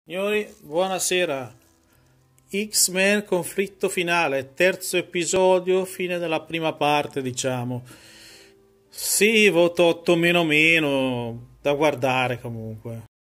Signori, buonasera. X-Men conflitto finale, terzo episodio, fine della prima parte, diciamo. Sì, voto 8 meno meno, da guardare comunque.